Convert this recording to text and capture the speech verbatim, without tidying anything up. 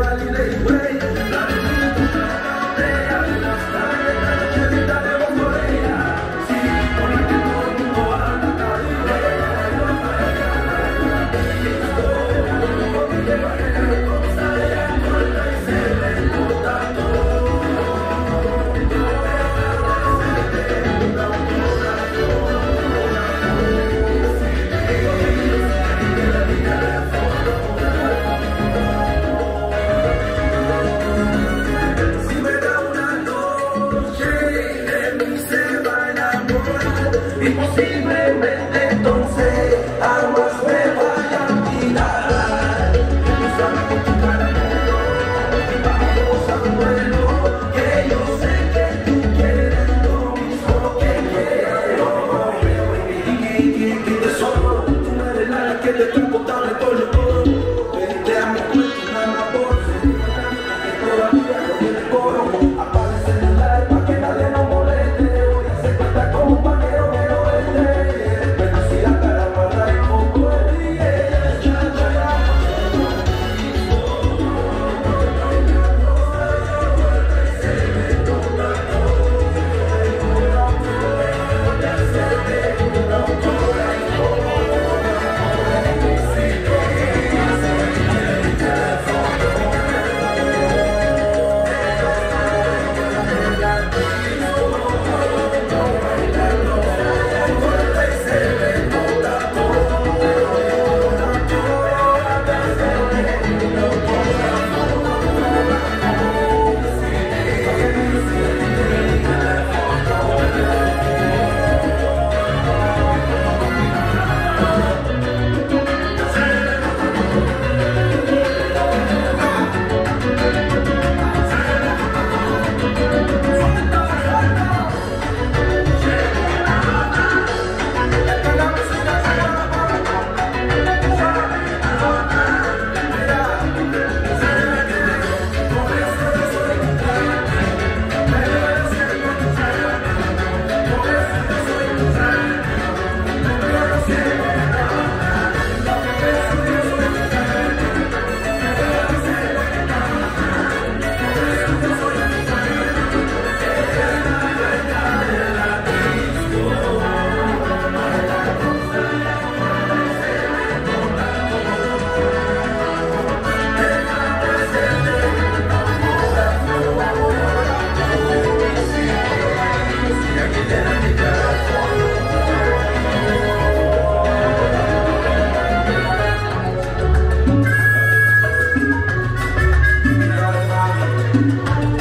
Imposiblemente entonces aguas me vayan a tirar. Empezame con tu caramelo, vamos al vuelo, que yo sé que tú quieres lo mismo que quiero. Y que te solo, tú no eres nada que te estoy contando todo lo todo. Te amo con tu mano por que todavía no tiene coro. Apaga el celular pa' que nadie nos moleste. Voy a hacer cuenta como pa' que no me lo vende. Pero si la cara para el poco es día, ya, ya, ya. Thank you.